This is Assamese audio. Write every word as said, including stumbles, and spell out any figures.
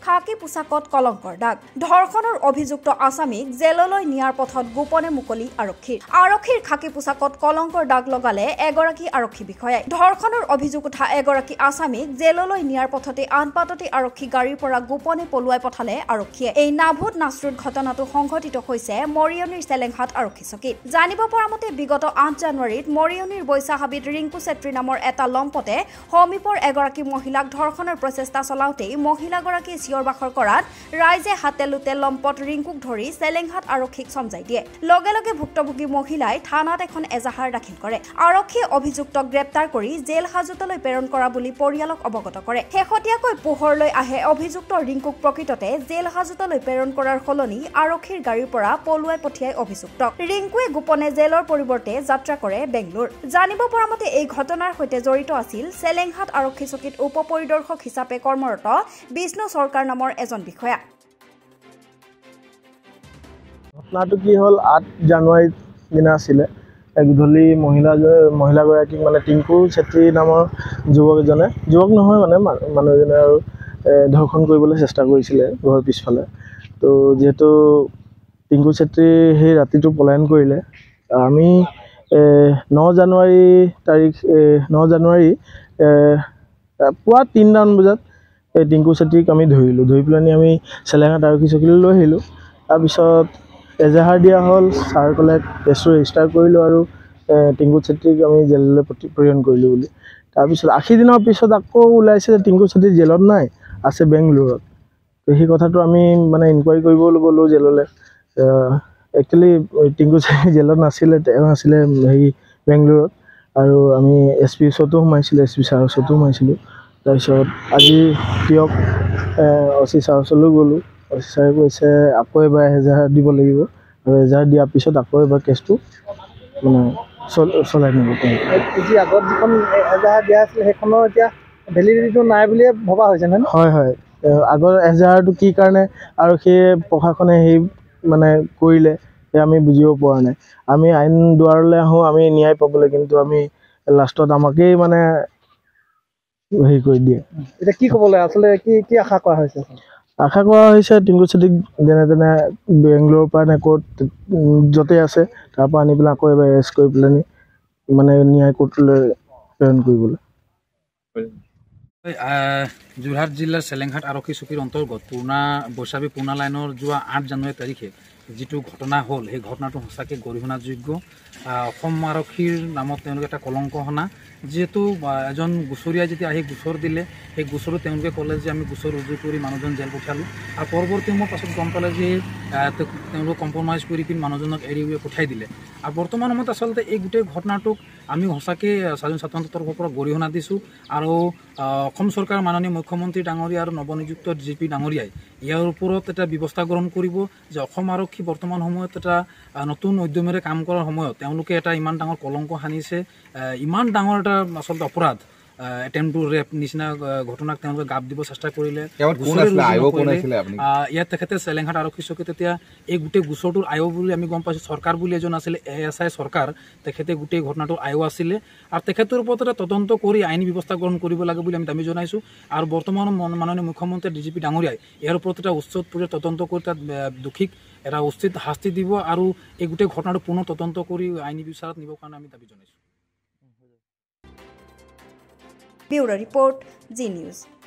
খাকী পোছাকত কলংকৰ দাগ ধৰ্ষণৰ অভিযুক্ত আসামীক জেললৈ নিয়াৰ পথত গোপনে মুকলি আৰক্ষীৰ আৰক্ষীৰ খাকী পোছাকত কলংকৰ দাগ লগালে এগৰাকী আৰক্ষী বিষয়াই ধৰ্ষণৰ অভিযোগ উঠা এগৰাকী আসামীক জেললৈ নিয়াৰ পথতে আনপাততে আৰক্ষী গাড়ীৰ পৰা গোপনে পলুৱাই পঠালে আৰক্ষীয়ে এই নাভুত নাচৰুত ঘটনাটো সংঘটিত হৈছে মৰিয়নিৰ চেলেংহাট আৰক্ষী চকীত জানিব পৰা মতে বিগত আঠ জানুৱাৰীত মৰিয়নিৰ বৈশাহাবিত ৰিংকু চেত্ৰী নামৰ এটা লম্পতে সমীপৰ এগৰাকী মহিলাক ধৰ্ষণৰ প্ৰচেষ্টা চলাওঁতেই মহিলাগৰাকীয়ে চিঞৰ বাখৰ কৰাত ৰাইজে হাতে লুতে লম্পট ৰিংকুক ধৰি চেলেংহাট আৰক্ষীক চমজাই দিয়ে লগে লগে ভুক্তভোগী মহিলাই থানাত এখন এজাহাৰ দাখিল কৰে আৰক্ষীয়ে অভিযুক্তক গ্ৰেপ্তাৰ কৰি জেল হাজতলৈ প্ৰেৰণ কৰা বুলি পৰিয়ালক অৱগত কৰে শেহতীয়াকৈ পোহৰলৈ আহে অভিযুক্ত ৰিংকুক প্ৰকৃততে জেল হাজতলৈ প্ৰেৰণ কৰাৰ সলনি আৰক্ষীৰ গাড়ীৰ পৰা পলুৱাই পঠিয়াই অভিযুক্তক ৰিংকুৱে গোপনে জেলৰ পৰিৱৰ্তে যাত্ৰা কৰে বেংগলোৰ জানিব পৰা মতে এই ঘটনাৰ সৈতে জড়িত আছিল চেলেংহাট আৰক্ষী চকীত উপ পৰিদৰ্শক হিচাপে কৰ্মৰত বিষ্ণু চৰকাৰ নামৰ এজন বিষয়া ঘটনাটো কি হ'ল আঠ জানুৱাৰীৰ দিনা আছিলে গধূলি মহিলা মহিলাগৰাকীক মানে টিংকু চেত্ৰী নামৰ যুৱক এজনে যুৱক নহয় মানে মানুহজনে আৰু ধৰ্ষণ কৰিবলৈ চেষ্টা কৰিছিলে ঘৰৰ পিছফালে তো যিহেতু টিংকু চেত্ৰী সেই ৰাতিটো পলায়ন কৰিলে আমি ন জানুৱাৰী তাৰিখ ন জানুৱাৰী পুৱা তিনিটামান বজাত এই টিংকু চেত্ৰীক আমি ধৰিলোঁ ধৰি পেলানি আমি চেলেংহাট আৰক্ষী চকীলৈ লৈ আহিলোঁ তাৰপিছত এজাহাৰ দিয়া হ'ল ছাৰ ক'লে কেছটো ৰেজিষ্টাৰ কৰিলোঁ আৰু টিংকু চেত্ৰীক আমি জেললৈ প্ৰেৰণ কৰিলোঁ বুলি তাৰপিছত আশী দিনৰ পিছত আকৌ ওলাইছে যে টিংকু চেত্ৰী জেলত নাই আছে বেংগলোৰত তো সেই কথাটো আমি মানে ইনকুৱাৰী কৰিবলৈ গ'লোঁ জেললৈ একচুৱেলি টিংকু চেত্ৰী জেলত নাছিলে তেওঁ আছিলে হেৰি বেংগলোৰত আৰু আমি এছ পি ওচৰতো সোমাইছিলোঁ এছ পি ছাৰৰ ওচৰতো সোমাইছিলোঁ তাৰপিছত আজি দিয়ক অ চি ছাৰৰ ওচৰলৈ গ'লোঁ অ চি ছাৰে কৈছে আকৌ এবাৰ এজাহাৰ দিব লাগিব আৰু এজাহাৰ দিয়াৰ পিছত আকৌ এবাৰ কেছটো মানে চলাই নিব যি আগত যিখন এজাহাৰ দিয়া আছিলে সেইখনৰ এতিয়া ভেলিডিটিটো নাই বুলিয়ে ভবা হৈছে নহয় হয় হয় আগৰ এজাহাৰটো কি কাৰণে আৰু সেই প্ৰশাসনে সেই মানে কৰিলে সেই আমি বুজিব পৰা নাই আমি আইন দুৱাৰলৈ আহোঁ আমি ন্যায় পাবলৈ কিন্তু আমি লাষ্টত আমাকেই মানে হেৰি কৰি দিয়ে এতিয়া কি ক'বলৈ আচলতে কি কি আশা কৰা হৈছে আশা কৰা হৈছে টিংকু চেত্ৰীক যেনে তেনে বেংগলোৰৰ পৰা নে ক'ত য'তে আছে তাৰ পৰা আনি পেলাই আকৌ এবাৰ এৰেষ্ট কৰি পেলানি মানে ন্যায় কোৰ্টলৈ প্ৰেৰণ কৰিবলৈ যোৰহাট জিলাৰ চেলেংহাট আৰক্ষী চকীৰ অন্তৰ্গত পুৰণা বৈশাখী পুৰণা লাইনৰ যোৱা আঠ জানুৱাৰী তাৰিখে যিটো ঘটনা হ'ল সেই ঘটনাটো সঁচাকৈ গৰিহণাযোগ্য অসম আৰক্ষীৰ নামত তেওঁলোকে এটা কলংক সনা যিহেতু এজন গোচৰীয়াই যেতিয়া আহি গোচৰ দিলে সেই গোচৰত তেওঁলোকে ক'লে যে আমি গোচৰ ৰুজু কৰি মানুহজন জেল পঠিয়ালোঁ আৰু পৰৱৰ্তী সময়ত পাছত গম পালে যে তেওঁলোকে কম্প্ৰমাইজ কৰি পিনি মানুহজনক এৰি পঠাই দিলে আৰু বৰ্তমান সময়ত আচলতে এই গোটেই ঘটনাটোক আমি সঁচাকৈ স্বাধীন ছাত্ৰৰ তৰফৰ পৰা গৰিহণা দিছোঁ আৰু অসম চৰকাৰৰ মাননীয় মুখ্যমন্ত্ৰী ডাঙৰীয়া আৰু নৱনিযুক্ত জি পি ডাঙৰীয়াই ইয়াৰ ওপৰত এটা ব্যৱস্থা গ্ৰহণ কৰিব যে অসম আৰক্ষী বৰ্তমান সময়ত এটা নতুন উদ্যমেৰে কাম কৰাৰ সময়ত তেওঁলোকে এটা ইমান ডাঙৰ কলংক সানিছে ইমান ডাঙৰ এটা আচলতে অপৰাধ এটেম্প টু ৰেপ নিচিনা ঘটনাক তেওঁলোকে গাপ দিব চেষ্টা কৰিলে ইয়াত তেখেতে চেলেংহাট আৰক্ষী চকীত এতিয়া এই গোটেই গোচৰটোৰ আয়োগ বুলি আমি গম পাইছোঁ চৰকাৰ বুলি এজন আছিলে এ এছ আই চৰকাৰ তেখেতে গোটেই ঘটনাটোৰ আয়োগ আছিলে আৰু তেখেতৰ ওপৰত এটা তদন্ত কৰি আইনী ব্যৱস্থা গ্ৰহণ কৰিব লাগে বুলি আমি দাবী জনাইছোঁ আৰু বৰ্তমান মাননীয় মুখ্যমন্ত্ৰী ডি জি পি ডাঙৰীয়াই ইয়াৰ ওপৰত এটা উচ্চত পৰ্যায়ৰ তদন্ত কৰি তাত দোষীক এটা উচিত শাস্তি দিব আৰু এই গোটেই ঘটনাটো পুনৰ তদন্ত কৰি আইনী বিচাৰত নিবৰ কাৰণে আমি দাবী জনাইছোঁ ব্যুৰো ৰিপৰ্ট জি নিউজ।